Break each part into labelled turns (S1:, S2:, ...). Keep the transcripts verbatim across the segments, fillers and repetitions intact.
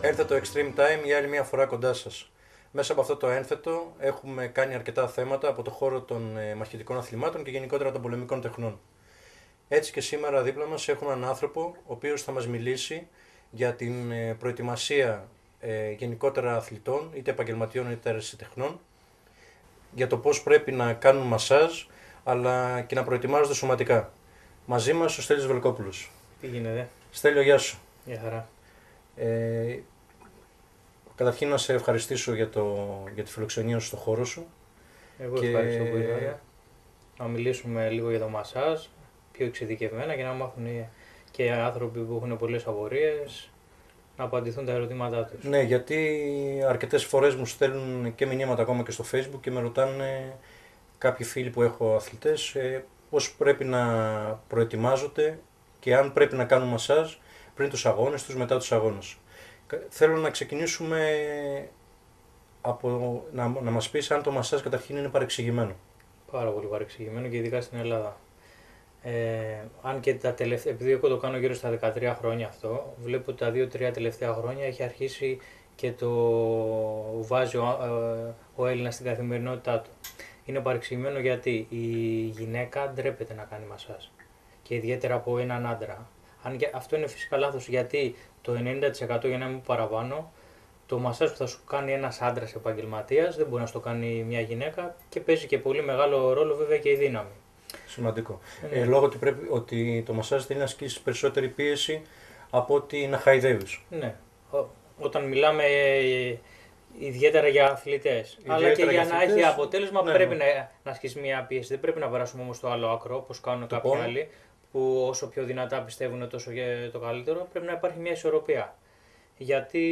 S1: Έρθε το Extreme Time για άλλη μια φορά κοντά σας. Μέσα από αυτό το ένθετο έχουμε κάνει αρκετά θέματα από το χώρο των ε, μαχητικών αθλημάτων και γενικότερα των πολεμικών τεχνών. Έτσι και σήμερα δίπλα μας έχουμε έναν άνθρωπο ο οποίος θα μας μιλήσει για την ε, προετοιμασία ε, γενικότερα αθλητών, είτε επαγγελματιών είτε ερασιτεχνών, για το πώς πρέπει να κάνουν μασάζ αλλά και να προετοιμάζονται σωματικά. Μαζί μας ο Στέλιος Βελκόπουλος.
S2: Τι γίνεται?
S1: Στέλιο, γεια σου.
S2: Γεια χαρά.
S1: Ε, καταρχήν να σε ευχαριστήσω για, το, για τη φιλοξενία σου στο χώρο σου.
S2: Εγώ
S1: και...
S2: ευχαριστώ που ήρθατε. Να μιλήσουμε λίγο για το μασάζ, πιο εξειδικευμένα, για να μάθουν και άνθρωποι που έχουν πολλές απορίες να απαντηθούν τα ερωτήματά τους.
S1: Ναι, γιατί αρκετές φορές μου στέλνουν και μηνύματα ακόμα και στο Facebook και με ρωτάνε κάποιοι φίλοι που έχω αθλητές ε, πώς πρέπει να προετοιμάζονται και αν πρέπει να κάνουν μασάζ πριν τους αγώνες τους, μετά τους αγώνες. Θέλω να ξεκινήσουμε από να, να μας πεις αν το μασάζ καταρχήν είναι παρεξηγημένο.
S2: Πάρα πολύ παρεξηγημένο και ειδικά στην Ελλάδα. Ε, αν και τα τελευταία, επειδή εγώ το κάνω γύρω στα δεκατρία χρόνια αυτό, βλέπω ότι τα δύο τρία τελευταία χρόνια έχει αρχίσει και το βάζει ο, ε, ο Έλληνας στην καθημερινότητά του. Είναι παρεξηγημένο γιατί η γυναίκα ντρέπεται να κάνει μασάζ και ιδιαίτερα από έναν άντρα. Αν και αυτό είναι φυσικά λάθος, γιατί το ενενήντα τοις εκατό, για να μην παραπάνω, το μασάζ που θα σου κάνει ένας άντρας επαγγελματίας δεν μπορεί να στο κάνει μια γυναίκα και παίζει και πολύ μεγάλο ρόλο βέβαια και η δύναμη.
S1: Σημαντικό. Ε, ε, λόγω ότι, πρέπει, ότι το μασάζ θέλει να ασκήσει περισσότερη πίεση από ότι να χαϊδεύεις.
S2: Ναι. Ό, όταν μιλάμε ε, ιδιαίτερα για αθλητές, αλλά και για, για να έχει αποτέλεσμα ναι, πρέπει ναι. να, να ασκήσει μια πίεση. Δεν πρέπει να περάσουμε όμως στο άλλο άκρο, όπως κάνουν το κάποιοι πόνο. Άλλοι, που όσο πιο δυνατά πιστεύουν τόσο το καλύτερο, πρέπει να υπάρχει μια ισορροπία. Γιατί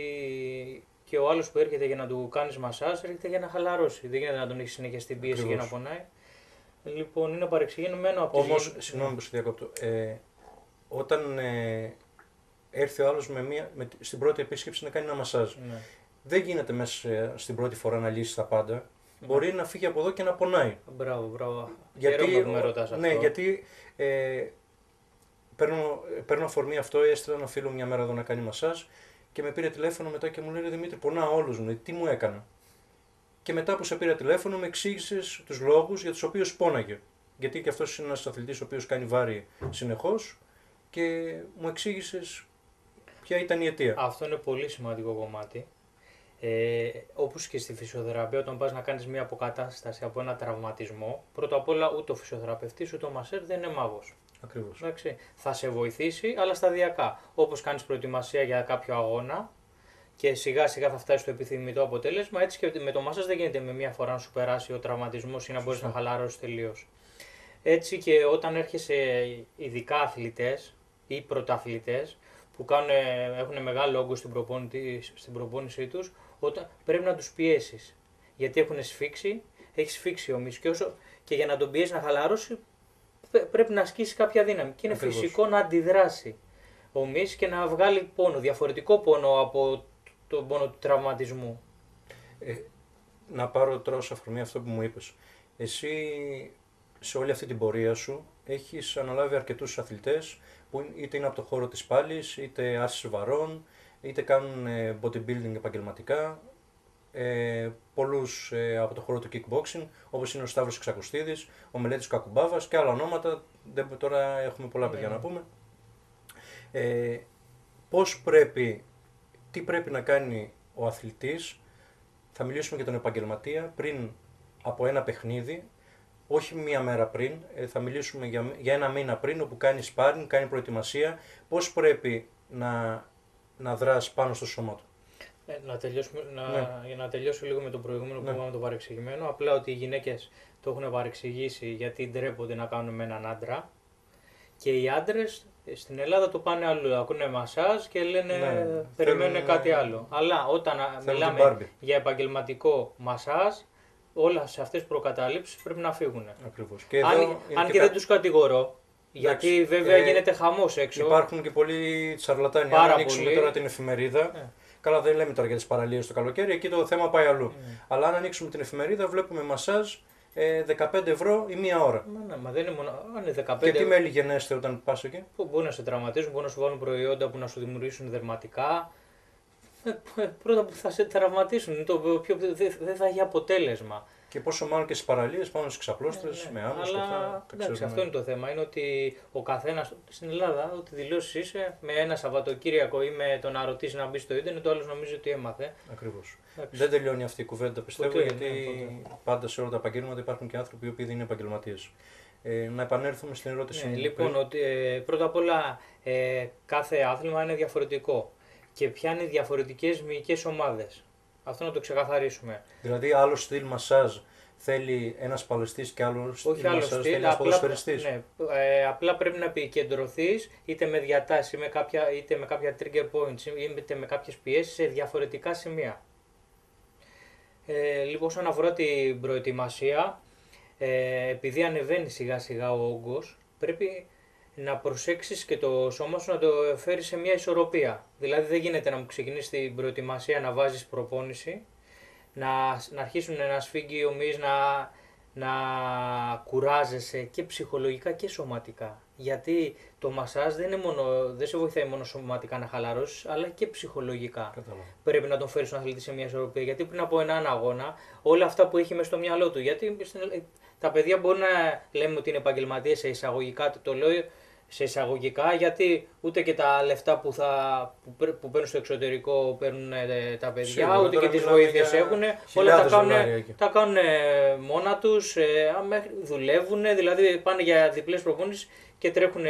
S2: και ο άλλος που έρχεται για να του κάνεις μασάζ, έρχεται για να χαλαρώσει. Δεν γίνεται να τον έχει συνέχεια στην πίεση και να πονάει. Λοιπόν, είναι παρεξηγημένο από τη
S1: Όμως, συγγνώμη που σε διακόπτω, ε, όταν ε, έρθει ο άλλος με μία, με, στην πρώτη επίσκεψη να κάνει ένα μασάζ, ναι. δεν γίνεται μέσα στην πρώτη φορά να λύσει τα πάντα. Ναι. Μπορεί να φύγει από εδώ και να πονάει.
S2: Μπράβο, μπράβο.
S1: Γιατί,
S2: που με ρωτάς αυτό.
S1: Ναι, γιατί ε, παίρνω, παίρνω αφορμή αυτό, έστειλα ένα φίλο μια μέρα εδώ να κάνει μασάζ και με πήρε τηλέφωνο μετά και μου λέει Δημήτρη, πονά όλους μου, τι μου έκανα. Και μετά που σε πήρα τηλέφωνο, με εξήγησες τους λόγους για τους οποίους πόναγε. Γιατί και αυτός είναι ένας αθλητής ο οποίος κάνει βάρη συνεχώς και μου εξήγησες ποια ήταν η αιτία.
S2: Αυτό είναι πολύ σημαντικό κομμάτι. Ε, όπως και στη φυσιοθεραπεία, όταν πας να κάνεις μια αποκατάσταση από ένα τραυματισμό, πρώτα απ' όλα ούτε ο φυσιοθεραπευτής ούτε ο μασέρ δεν είναι μάγος.
S1: Ακριβώς.
S2: Εντάξει, θα σε βοηθήσει, αλλά σταδιακά. Όπως κάνεις προετοιμασία για κάποιο αγώνα. Και σιγά σιγά θα φτάσει στο επιθυμητό αποτέλεσμα. Έτσι και με το μάσαζ δεν γίνεται με μία φορά να σου περάσει ο τραυματισμός ή να μπορείς να χαλαρώσεις τελείως. Έτσι και όταν έρχεσαι ειδικά αθλητές ή πρωταθλητές που κάνουν, έχουν μεγάλο όγκο στην προπόνηση, στην προπόνησή τους, όταν, πρέπει να τους πιέσεις. Γιατί έχουν σφίξει, έχει σφίξει ο μυς και, όσο, και για να τον πιέσει να χαλαρώσει πρέπει να ασκήσει κάποια δύναμη. Και είναι Ακριβώς. φυσικό να αντιδράσει ο μυς και να βγάλει πόνο, διαφορετικό πόνο από τον πόνο του τραυματισμού.
S1: Ε, να πάρω τώρα ως αφορμή αυτό που μου είπες. Εσύ σε όλη αυτή την πορεία σου έχεις αναλάβει αρκετούς αθλητές που είτε είναι από το χώρο της πάλης, είτε άσκηση βαρών, είτε κάνουν bodybuilding επαγγελματικά, ε, πολλούς ε, από το χώρο του kickboxing, όπως είναι ο Σταύρος Εξακουστίδης, ο Μελέτης Κακουμπάβας και άλλα ονόματα, δεν, τώρα έχουμε πολλά παιδιά yeah. να πούμε. Ε, πώς πρέπει, τι πρέπει να κάνει ο αθλητής, θα μιλήσουμε για τον επαγγελματία, πριν από ένα παιχνίδι, όχι μία μέρα πριν, θα μιλήσουμε για, για ένα μήνα πριν, όπου κάνει sparring, κάνει προετοιμασία, πώς πρέπει να, να δράσει πάνω στο σώμα του.
S2: Ε, να, τελειώσουμε, να, ναι. Για να τελειώσω λίγο με το προηγούμενο ναι. που είπαμε το παρεξηγημένο, απλά ότι οι γυναίκες το έχουν παρεξηγήσει γιατί ντρέπονται να κάνουν με έναν άντρα και οι άντρες στην Ελλάδα το πάνε αλλού, ακούνε μασάζ και λένε ναι, περιμένουν θέλουν, κάτι άλλο. Αλλά όταν μιλάμε για επαγγελματικό μασάζ, όλα σε αυτές τις προκαταλήψεις πρέπει να φύγουν.
S1: Ακριβώς.
S2: Και αν αν και, και δεν τους κατηγορώ, γιατί εντάξει, βέβαια ε, γίνεται χαμός έξω.
S1: Υπάρχουν και πολλοί τσαρλατάνοι. Αν ανοίξουμε πολύ. Τώρα την εφημερίδα, ε. καλά δεν λέμε τώρα για τις παραλίες το καλοκαίρι, εκεί το θέμα πάει αλλού. Ε. Αλλά αν ανοίξουμε την εφημερίδα βλέπουμε μασάζ ε, δεκαπέντε ευρώ η μία ώρα.
S2: Μα, ναι, μα δεν είναι μόνο. Αν είναι δεκαπέντε.
S1: Και τι μέλη γενέστε όταν πας εκεί.
S2: Που μπορεί να σε τραυματίζουν, μπορεί να σου βάλουν προϊόντα που να σου δημιουργήσουν δερματικά. Ε, πρώτα που θα σε τραυματίσουν, το οποίο δεν δε θα έχει αποτέλεσμα.
S1: Και πόσο μάλλον και στις παραλίες πάνω στις ξαπλώστρες,
S2: Ναι, ναι.
S1: με άμμος και
S2: Αλλά
S1: αυτά. Τα
S2: εντάξει,
S1: ξέρουμε.
S2: αυτό είναι το θέμα. Είναι ότι ο καθένας στην Ελλάδα, ό,τι δηλώσει είσαι, με ένα Σαββατοκύριακο ή με το να ρωτήσει να μπει στο ίντερνετ, ο άλλος νομίζει ότι έμαθε.
S1: Ακριβώς.
S2: Εντάξει.
S1: Δεν τελειώνει αυτή η κουβέντα, πιστεύω,
S2: Ποτέ,
S1: γιατί
S2: ναι,
S1: πάντα σε όλα τα επαγγέλματα υπάρχουν και άνθρωποι οι οποίοι δεν είναι επαγγελματίες. Ε, να επανέλθουμε στην ερώτηση
S2: Ναι,
S1: μου.
S2: λοιπόν, ότι, ε, πρώτα απ' όλα ε, κάθε άθλημα είναι διαφορετικό και πιάνει διαφορετικές μυϊκές ομάδες. Αυτό να το ξεκαθαρίσουμε.
S1: Δηλαδή, άλλο στυλ μασάζ θέλει ένας παλαιστής και άλλο στυλ
S2: Όχι άλλο
S1: μασάζ
S2: στυλ,
S1: θέλει ένας
S2: απλά,
S1: ποδοσφαιριστής.
S2: ναι, ε, απλά πρέπει να επικεντρωθείς είτε με διατάσεις είτε με κάποια, είτε με κάποια trigger points είτε με κάποιες πιέσεις σε διαφορετικά σημεία. Ε, λοιπόν, όσον αφορά την προετοιμασία, ε, επειδή ανεβαίνει σιγά σιγά ο όγκος, πρέπει να προσέξεις και το σώμα σου να το φέρει σε μια ισορροπία. Δηλαδή δεν γίνεται να μου ξεκινήσει την προετοιμασία να βάζεις προπόνηση, να, να αρχίσουν να σφίγγει οι ομοίς, να, να κουράζεσαι και ψυχολογικά και σωματικά. Γιατί το μασάζ δεν, είναι μόνο, δεν σε βοηθάει μόνο σωματικά να χαλαρώσεις, αλλά και ψυχολογικά.
S1: Κατάλαβα.
S2: Πρέπει να τον φέρει στον αθλητή σε μια ισορροπία. Γιατί πριν από έναν αγώνα, όλα αυτά που έχει μέσα στο μυαλό του. Γιατί στην, τα παιδιά μπορεί να λέμε ότι είναι επαγγελματίες σε εισαγωγικά, το λέω σε εισαγωγικά, γιατί ούτε και τα λεφτά που, θα, που, που παίρνουν στο εξωτερικό παίρνουν ε, τα παιδιά,
S1: Σίγουρα,
S2: ούτε και τις βοήθειες έχουν. Όλα τα κάνουν, τα κάνουν μόνα τους, ε, δουλεύουν, δηλαδή πάνε για διπλές προπόνησεις και τρέχουν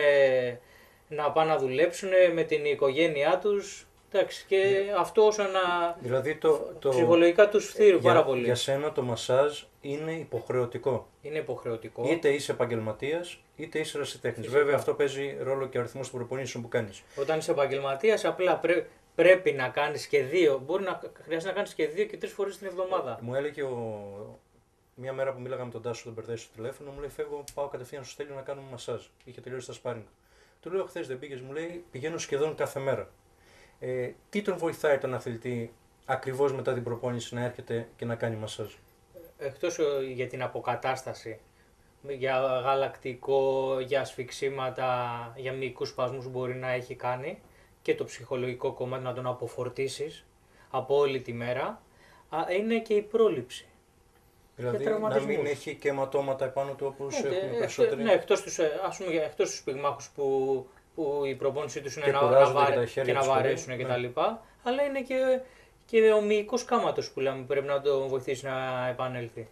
S2: να πάνε να δουλέψουν με την οικογένειά τους. Εντάξει, και yeah. αυτό όσο να
S1: δηλαδή το, το...
S2: ψυχολογικά τους φτύρει πάρα πολύ.
S1: Για σένα το μασάζ είναι υποχρεωτικό.
S2: Είναι υποχρεωτικό.
S1: Είτε είσαι επαγγελματίας, είτε είσαι ερασιτέχνης. Βέβαια αυτό παίζει ρόλο και ο αριθμός των προπονήσεων που κάνεις.
S2: Όταν είσαι επαγγελματίας, απλά πρέ, πρέπει να κάνεις και δύο. Μπορεί να χρειάζεται να κάνεις και δύο και τρεις φορές την εβδομάδα.
S1: Μου έλεγε ο... μια μέρα που μίλαγα με τον Τάσο, τον Περδέσο στο τηλέφωνο, μου λέει: Φεύγω, πάω κατευθείαν στο Στέλιο να κάνουμε μασάζ. Είχε τελειώσει τα σπάρινγκ. Του λέω: Χθες δεν πήγες, μου λέει: Πηγαίνω σχεδόν κάθε μέρα. Ε, τι τον βοηθάει τον αθλητή ακριβώς μετά την προπόνηση να έρχεται και να κάνει μασάζ?
S2: Εκτός για την αποκατάσταση, για γαλακτικό, για ασφυξίματα, για μυϊκούς σπασμούς μπορεί να έχει κάνει και το ψυχολογικό κομμάτι να τον αποφορτίσεις από όλη τη μέρα, είναι και η πρόληψη.
S1: Δηλαδή να μην έχει και αιματώματα επάνω του όπως
S2: ναι,
S1: έχουν περισσότεροι.
S2: Ναι, εκτός τους, ας πούμε, εκτός τους πυγμάχους που, που η προπόνησή τους είναι
S1: και
S2: να, να, βαρε,
S1: και,
S2: και να βαρέσουν
S1: ναι.
S2: κτλ. Αλλά είναι και, και ο μυϊκός κάματος που λέμε, πρέπει να τον βοηθήσει να επανέλθει.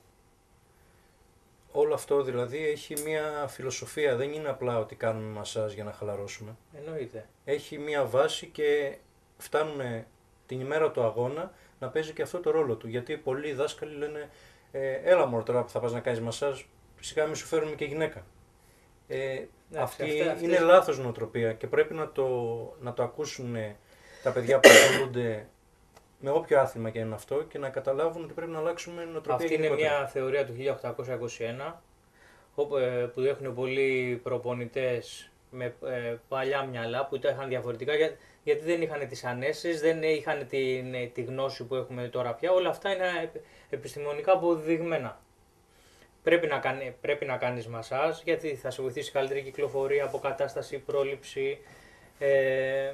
S1: Όλο αυτό δηλαδή έχει μια φιλοσοφία, δεν είναι απλά ότι κάνουμε μασάζ για να χαλαρώσουμε.
S2: Εννοείται.
S1: Έχει μια βάση και φτάνουμε την ημέρα του αγώνα να παίζει και αυτό το ρόλο του. Γιατί πολλοί δάσκαλοι λένε ε, έλα μωρό τώρα που θα πας να κάνεις μασάζ, φυσικά μην σου φέρουμε και γυναίκα. Ε, ναι, αυτή αυτές, είναι αυτές... λάθος νοοτροπία και πρέπει να το, να το ακούσουν τα παιδιά που ασχολούνται με όποιο άθλημα και είναι αυτό και να καταλάβουν ότι πρέπει να αλλάξουμε νοοτροπία.
S2: Αυτή είναι μια θεωρία του χίλια οκτακόσια είκοσι ένα που έχουν πολλοί προπονητές με παλιά μυαλά που τα είχαν διαφορετικά γιατί δεν είχαν τις ανέσεις, δεν είχαν την, τη γνώση που έχουμε τώρα πια. Όλα αυτά είναι επιστημονικά αποδεδειγμένα. Πρέπει να, κάνει, πρέπει να κάνεις μασάζ γιατί θα σε βοηθήσει καλύτερη κυκλοφορία, αποκατάσταση, πρόληψη. Ε,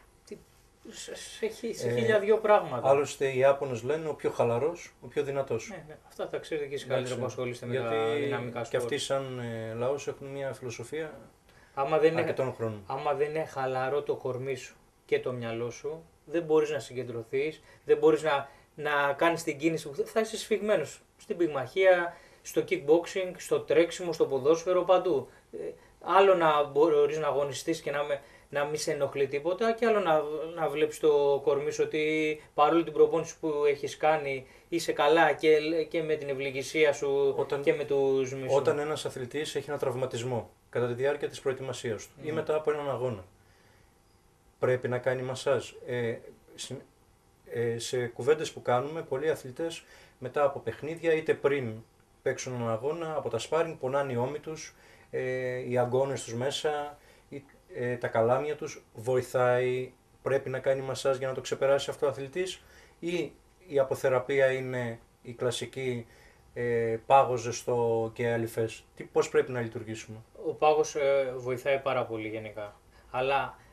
S2: Έχει σε χίλια δυο πράγματα.
S1: Άλλωστε οι Ιάπωνες λένε ο πιο χαλαρός, ο πιο δυνατός.
S2: Ναι, ναι. Αυτά τα ξέρετε και εσείς καλύτερα που ασχολείστε με τα δυναμικά σπορ.
S1: Και αυτοί σαν ε, λαός έχουν μια φιλοσοφία
S2: άμα δεν
S1: αρκετών
S2: είναι,
S1: χρόνων.
S2: Άμα δεν είναι χαλαρό το κορμί σου και το μυαλό σου, δεν μπορείς να συγκεντρωθείς, δεν μπορείς να, να κάνεις την κίνηση που θα είσαι σφιγμένος. Στην πυγμαχία, στο kickboxing, στο τρέξιμο, στο ποδόσφαιρο, παντού. Ε, άλλο να μπορείς να αγωνιστείς και να με... να μην σε ενοχλεί τίποτα και άλλο να, να βλέπεις το κορμί σου ότι παρόλο την προπόνηση που έχεις κάνει είσαι καλά και, και με την ευληγησία σου
S1: όταν,
S2: και με τους μισούς.
S1: Όταν ένας αθλητής έχει ένα τραυματισμό κατά τη διάρκεια της προετοιμασίας του mm. ή μετά από έναν αγώνα πρέπει να κάνει μασάζ. Ε, σε, ε, σε κουβέντες που κάνουμε πολλοί αθλητές μετά από παιχνίδια είτε πριν παίξουν έναν αγώνα από τα σπάρινγκ πονάνε οι ώμοι τους, ε, οι αγκώνες τους μέσα, Ε, τα καλάμια τους, βοηθάει, πρέπει να κάνει μασάζ για να το ξεπεράσει αυτό ο αθλητής ή η αποθεραπεία είναι η κλασική ε, πάγος, ζεστό και αλυφές. Πώς πρέπει να λειτουργήσουμε?
S2: Ο πάγος ε, βοηθάει πάρα πολύ γενικά, αλλά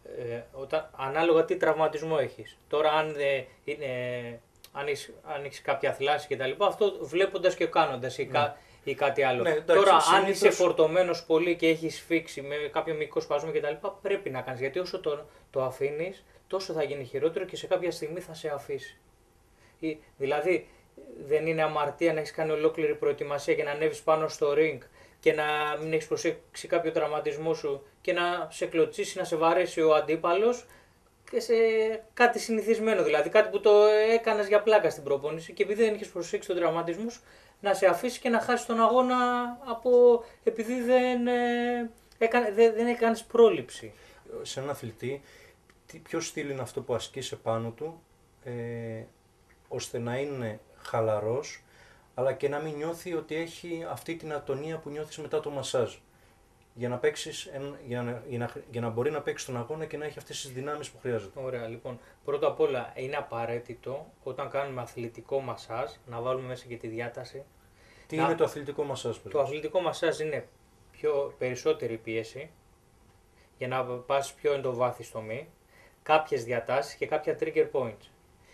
S2: ε, όταν, ανάλογα τι τραυματισμό έχεις. Τώρα αν, ε, είναι, αν, έχεις, αν έχεις κάποια θλάση και τα λοιπά, αυτό βλέποντας και κάνοντας ή, ναι. κα, ή κάτι άλλο.
S1: Ναι, εντάξει,
S2: τώρα
S1: συνήθως...
S2: αν είσαι φορτωμένος πολύ και έχεις φίξει με κάποιο μικρό σπασμό και τα λοιπά, πρέπει να κάνεις, γιατί όσο το, το αφήνεις, τόσο θα γίνει χειρότερο και σε κάποια στιγμή θα σε αφήσει. Ή, δηλαδή, δεν είναι αμαρτία να έχεις κάνει ολόκληρη προετοιμασία και να ανέβεις πάνω στο ring και να μην έχεις προσέξει κάποιο τραυματισμό σου και να σε κλωτσίσει, να σε βαρέσει ο αντίπαλος και σε κάτι συνηθισμένο, δηλαδή κάτι που το έκανες για πλάκα στην προπόνηση και επειδή δεν έχεις προσέξει τον τραυματισμό σου, να σε αφήσει και να χάσει τον αγώνα από, επειδή δεν, ε, έκανε, δεν, δεν έκανες πρόληψη.
S1: Σε έναν αθλητή, ποιο στυλ είναι αυτό που ασκείς επάνω του, ε, ώστε να είναι χαλαρός, αλλά και να μην νιώθει ότι έχει αυτή την ατονία που νιώθεις μετά το μασάζ. Για να, παίξεις, για, να, για, να, για να μπορεί να παίξει τον αγώνα και να έχει αυτές τις δυνάμεις που χρειάζεται.
S2: Ωραία, λοιπόν. Πρώτα απ' όλα είναι απαραίτητο όταν κάνουμε αθλητικό μασάζ να βάλουμε μέσα και τη διάταση.
S1: Τι
S2: να...
S1: είναι το αθλητικό μασάζ, παιδί?
S2: Το αθλητικό μασάζ είναι πιο περισσότερη πίεση για να πας πιο εντοβάθιστομη, κάποιες διατάσεις και κάποια trigger points.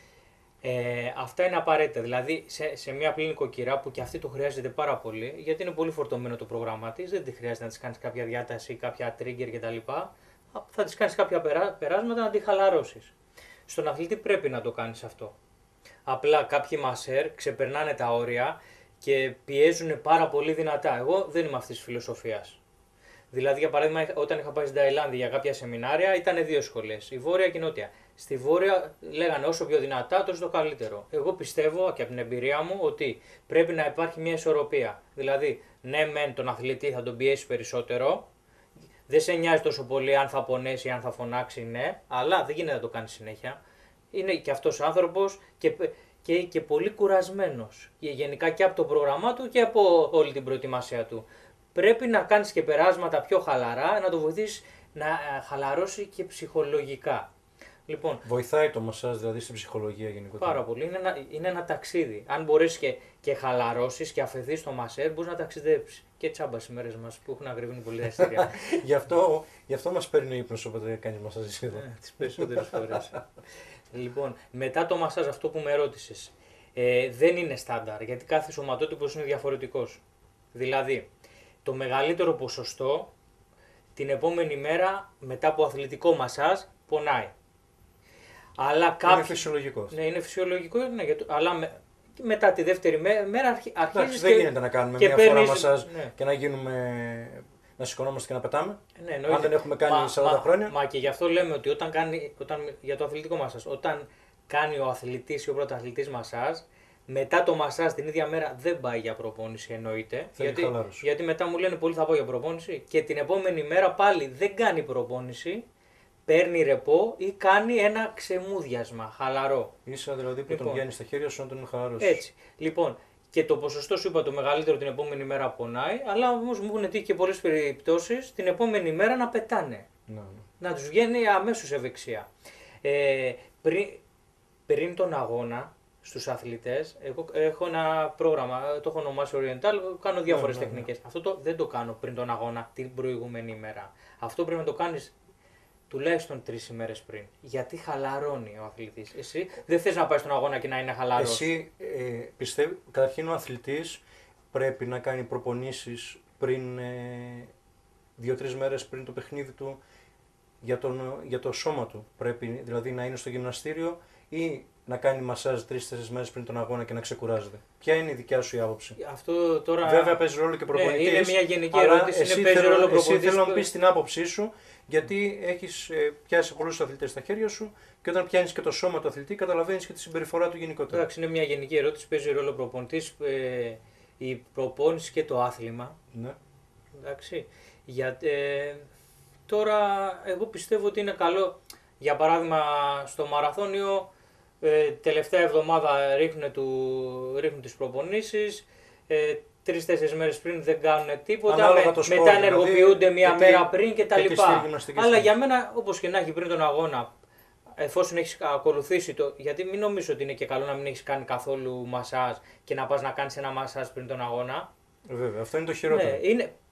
S2: Ε, αυτά είναι απαραίτητα. Δηλαδή σε, σε μια απλή νοικοκυρά που και αυτή το χρειάζεται πάρα πολύ, γιατί είναι πολύ φορτωμένο το πρόγραμμά τη, δεν τη χρειάζεται να τη κάνει κάποια διάταση, κάποια trigger κτλ. Θα τη κάνει κάποια περά, περάσματα να τη χαλαρώσει. Στον αθλητή πρέπει να το κάνει αυτό. Απλά κάποιοι μασέρ ξεπερνάνε τα όρια και πιέζουν πάρα πολύ δυνατά. Εγώ δεν είμαι αυτή τη φιλοσοφία. Δηλαδή, για παράδειγμα, όταν είχα πάει στην Ταϊλάνδη για κάποια σεμινάρια, ήταν δύο σχολές, η βόρεια και η νότια. Στη βόρεια λέγανε όσο πιο δυνατά, τόσο το καλύτερο. Εγώ πιστεύω και από την εμπειρία μου ότι πρέπει να υπάρχει μια ισορροπία. Δηλαδή, ναι, μεν τον αθλητή θα τον πιέσει περισσότερο, δεν σε νοιάζει τόσο πολύ αν θα πονέσει ή αν θα φωνάξει, ναι, αλλά δεν γίνεται να το κάνει συνέχεια. Είναι και αυτός άνθρωπος και, και, και πολύ κουρασμένος. Γενικά και από το πρόγραμμά του και από όλη την προετοιμασία του. Πρέπει να κάνεις και περάσματα πιο χαλαρά, να το βοηθήσεις να χαλαρώσει και ψυχολογικά. Λοιπόν,
S1: βοηθάει το μασάζ δηλαδή στην ψυχολογία γενικότερα?
S2: Πάρα πολύ. Είναι ένα, είναι ένα ταξίδι. Αν μπορείς και, και χαλαρώσεις και αφαιθείς το μασέρ, μπορείς να ταξιδέψεις. Και τσάμπα στις μέρες μας που έχουν αγριβούν πολύ εισιτήρια.
S1: γι, αυτό, γι' αυτό μας παίρνει ο ύπνος όποτε κάνεις μασάζ εσύ εδώ.
S2: Τις περισσότερες φορές. Λοιπόν, μετά το μασάζ, αυτό που με ρώτησες, ε, δεν είναι στάνταρ, γιατί κάθε σωματότυπος είναι διαφορετικός. Δηλαδή, το μεγαλύτερο ποσοστό την επόμενη μέρα μετά από αθλητικό μασάζ πονάει. Αλλά κάποιοι...
S1: Είναι φυσιολογικό.
S2: Ναι, είναι φυσιολογικό, ναι, γιατί... αλλά με... μετά τη δεύτερη μέρα αρχι... αρχίζεις.
S1: Δεν και... γίνεται να κάνουμε μια παίρνεις... φορά μασάζ, ναι, και να γίνουμε. Να σηκωνόμαστε και να πετάμε. Ναι, εννοείται. Αν δεν έχουμε κάνει μα, σαράντα μα, χρόνια.
S2: Μα και γι' αυτό λέμε ότι όταν κάνει. Όταν... για το αθλητικό μασάζ, όταν κάνει ο αθλητής ή ο πρωταθλητής μασάζ, μετά το μασάζ την ίδια μέρα δεν πάει για προπόνηση, εννοείται. Γιατί... γιατί μετά μου λένε πολλοί θα πάω για προπόνηση και την επόμενη μέρα πάλι δεν κάνει προπόνηση. Παίρνει ρεπό ή κάνει ένα ξεμούδιασμα, χαλαρό.
S1: Ίσα δηλαδή που λοιπόν, τον βγαίνει στα χέρια σου να τον είναι χαλαρός.
S2: Έτσι. Λοιπόν, και το ποσοστό σου είπα το μεγαλύτερο την επόμενη μέρα πονάει, αλλά όμως μου έχουν τύχει και πολλές περιπτώσεις την επόμενη μέρα να πετάνε.
S1: Να,
S2: να. να τους βγαίνει αμέσως ευεξία. Ε, πριν, πριν τον αγώνα, στους αθλητές, εγώ έχω ένα πρόγραμμα, το έχω ονομάσει Oriental, κάνω διάφορες ναι, τεχνικές. Ναι, ναι. Αυτό το, δεν το κάνω πριν τον αγώνα, την προηγούμενη ημέρα. Αυτό πρέπει να το κάνεις τουλάχιστον τρεις ημέρες πριν. Γιατί χαλαρώνει ο αθλητής. Εσύ δεν θες να πάει στον αγώνα και να είναι χαλαρός.
S1: Εσύ ε, πιστεύει, καταρχήν ο αθλητής πρέπει να κάνει προπονήσεις πριν ε, δύο-τρεις μέρες πριν το παιχνίδι του για, τον, για το σώμα του. Πρέπει δηλαδή να είναι στο γυμναστήριο ή να κάνει μασάζ τρεις-τέσσερις μέρες πριν τον αγώνα και να ξεκουράζεται. Ποια είναι η δικιά σου η άποψη?
S2: Αυτό τώρα...
S1: Βέβαια παίζει ρόλο και προπονητής.
S2: Ναι, είναι μια γενική ερώτηση.
S1: Εσύ,
S2: είναι παίζει
S1: θέλω,
S2: ρόλο προπονητής.
S1: εσύ θέλω να μου πεις την άποψή σου, γιατί έχεις ε, πιάσει πολλούς αθλητές στα χέρια σου και όταν πιάνεις και το σώμα του αθλητή, καταλαβαίνεις και τη συμπεριφορά του γενικότερα.
S2: Εντάξει, είναι μια γενική ερώτηση. Παίζει ρόλο προπονητής, ε, η προπόνηση και το άθλημα.
S1: Ναι.
S2: Εντάξει. Για, ε, τώρα, εγώ πιστεύω ότι είναι καλό. Για παράδειγμα, στο μαραθώνιο. Ε, τελευταία εβδομάδα ρίχνουν, του, ρίχνουν τις προπονήσεις, ε, τρεις-τέσσερις μέρες πριν δεν κάνουν τίποτα, με, σπορ, μετά ενεργοποιούνται δηλαδή, μία μέρα πριν κτλ. Αλλά για μένα, όπως και να έχει πριν τον αγώνα, εφόσον έχεις ακολουθήσει το, γιατί μην νομίζω ότι είναι και καλό να μην έχεις κάνει καθόλου μασάζ και να πας να κάνεις ένα μασάζ πριν τον αγώνα.
S1: Βέβαια, αυτό είναι το χειρότερο.
S2: Ναι, είναι,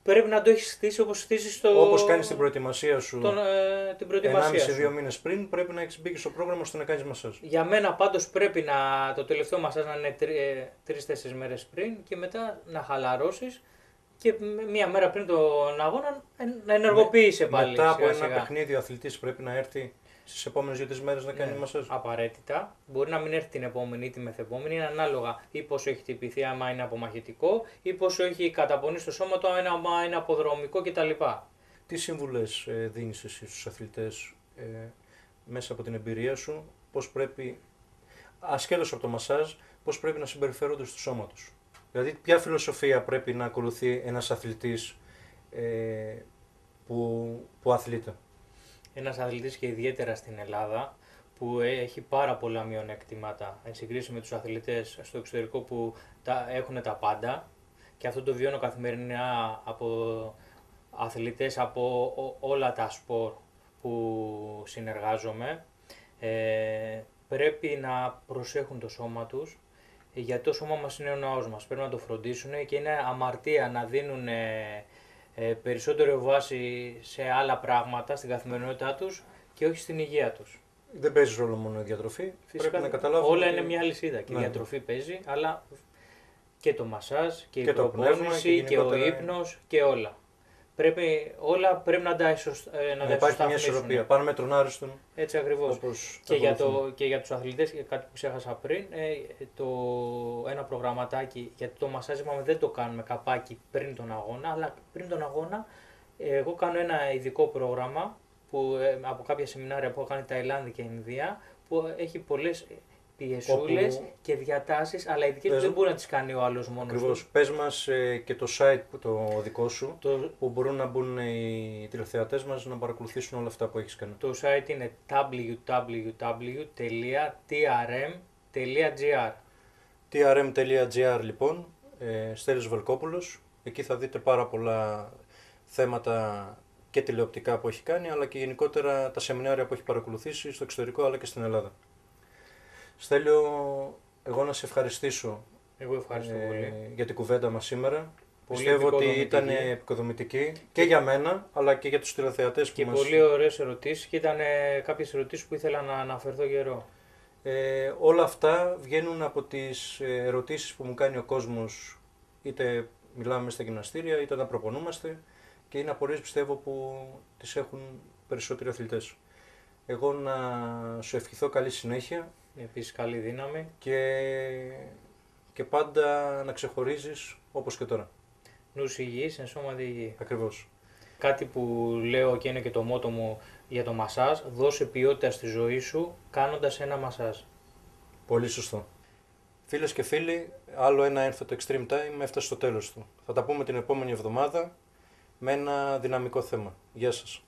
S2: πρέπει να το έχεις χτίσει όπως χτίσεις το...
S1: Όπως κάνεις την προετοιμασία σου
S2: τον, ε, την προετοιμασία
S1: ενάμιση με
S2: σου.
S1: δύο μήνες πριν, πρέπει να έχεις μπει και στο πρόγραμμα ώστε να κάνεις μασάζ.
S2: Για μένα πάντως πρέπει να, το τελευταίο μασάζ να είναι τρεις τέσσερις μέρες πριν και μετά να χαλαρώσεις και μία μέρα πριν τον αγώνα να ενεργοποιήσει
S1: Με,
S2: πάλι.
S1: Μετά από
S2: σιγά,
S1: ένα
S2: σιγά.
S1: παιχνίδι ο αθλητής πρέπει να έρθει στις επόμενες δύο τρεις μέρες να κάνει
S2: Ναι,
S1: μασάζ.
S2: απαραίτητα. Μπορεί να μην έρθει την επόμενη ή τη μεθεπόμενη, είναι ανάλογα ή πόσο έχει χτυπηθεί, άμα είναι απομαχητικό, ή πόσο έχει καταπονεί στο σώμα του, άμα είναι αποδρομικό κτλ.
S1: Τι σύμβουλες ε, δίνεις εσύ στους αθλητές ε, μέσα από την εμπειρία σου, πώς πρέπει, ασχέτως από το μασάζ, πώς πρέπει να συμπεριφέρονται στο σώμα τους. Δηλαδή, ποια φιλοσοφία πρέπει να ακολουθεί ένας αθλητής ε, που, που αθλείται.
S2: Ένας αθλητής και ιδιαίτερα στην Ελλάδα που έχει πάρα πολλά μειονεκτήματα εν συγκρίση με τους αθλητές στο εξωτερικό που τα, έχουν τα πάντα και αυτό το βιώνω καθημερινά από αθλητές από ό, όλα τα σπορ που συνεργάζομαι. Ε, πρέπει να προσέχουν το σώμα τους γιατί το σώμα μας είναι ο ναός μας, πρέπει να το φροντίσουν και είναι αμαρτία να δίνουν ε, ε, περισσότερο βάση σε άλλα πράγματα στην καθημερινότητά τους και όχι στην υγεία τους.
S1: Δεν παίζει ρόλο μόνο η διατροφή.
S2: Φυσικά,
S1: πρέπει να καταλάβουμε
S2: όλα
S1: ότι...
S2: είναι μια λυσίδα και
S1: ναι.
S2: η διατροφή παίζει, αλλά και το μασάζ και,
S1: Και
S2: η
S1: το πνεύμα
S2: προπόνηση
S1: και
S2: και, ο
S1: γενικότερα-
S2: ύπνος και όλα. Πρέπει, όλα πρέπει να τα, ισοσ- ε, να
S1: Να
S2: τα
S1: υπάρχει μια
S2: ισοσταθμίσουν.
S1: ισορροπία. Πάνω με τον άριστον.
S2: Έτσι ακριβώς.
S1: Όπως
S2: Και για,
S1: ακολουθούμε.
S2: το, και για τους αθλητές, και κάτι που ξέχασα πριν, ε, το, ένα προγραμματάκι, γιατί το μασάζ είπαμε δεν το κάνουμε καπάκι πριν τον αγώνα, αλλά πριν τον αγώνα ε, εγώ κάνω ένα ειδικό πρόγραμμα που, ε, από κάποια σεμινάρια που έχω κάνει Ταϊλάνδη και Ινδία, που έχει πολλές πιεσούλες
S1: Όπου-
S2: και διατάσεις, αλλά οι δικές
S1: Πες-
S2: δεν μπορεί να τις κάνει ο άλλος μόνος
S1: Ακριβώς.
S2: του.
S1: Πες μας ε, και το site που- το δικό σου,
S2: Το,
S1: που μπορούν να μπουν οι τηλεθεατές μας να παρακολουθήσουν όλα αυτά που έχεις κάνει.
S2: το site είναι double-u double-u double-u τελεία τι αρ εμ τελεία τζι άρ.
S1: τι αρ εμ τελεία τζι άρ λοιπόν, ε, Στέλιος Βελκόπουλος. Εκεί θα δείτε πάρα πολλά θέματα και τηλεοπτικά που έχει κάνει, αλλά και γενικότερα τα σεμινάρια που έχει παρακολουθήσει στο εξωτερικό αλλά και στην Ελλάδα. Στέλιο, εγώ να σε ευχαριστήσω
S2: Εγώ ευχαριστώ
S1: ε,
S2: πολύ.
S1: για την κουβέντα μας σήμερα.
S2: Πολύ
S1: Πιστεύω ότι
S2: επικοδομητική.
S1: ήταν επικοδομητική και για μένα, αλλά και για τους τηλεθεατές που
S2: Και
S1: μας...
S2: πολύ ωραίες ερωτήσεις και ήταν ε, κάποιες ερωτήσεις που ήθελα να αναφερθώ καιρό.
S1: Ε, όλα αυτά βγαίνουν από τις ε, ερωτήσεις που μου κάνει ο κόσμος, είτε μιλάμε στα γυμναστήρια, είτε όταν προπονούμαστε, και είναι απορίες πιστεύω που τις έχουν περισσότεροι αθλητές. Εγώ να σου ευχηθώ καλή συνέχεια
S2: Επίσης καλή δύναμη.
S1: και, και πάντα να ξεχωρίζεις όπως και τώρα.
S2: Νους υγιής, εν σώμα υγιή.
S1: Ακριβώς.
S2: Κάτι που λέω και είναι και το μότο μου για το μασάζ, δώσε ποιότητα στη ζωή σου κάνοντας ένα μασάζ.
S1: Πολύ σωστό. Φίλες και φίλοι, άλλο ένα ένθετο Extreme Time έφτασε στο τέλος του. Θα τα πούμε την επόμενη εβδομάδα με ένα δυναμικό θέμα. Γεια σας.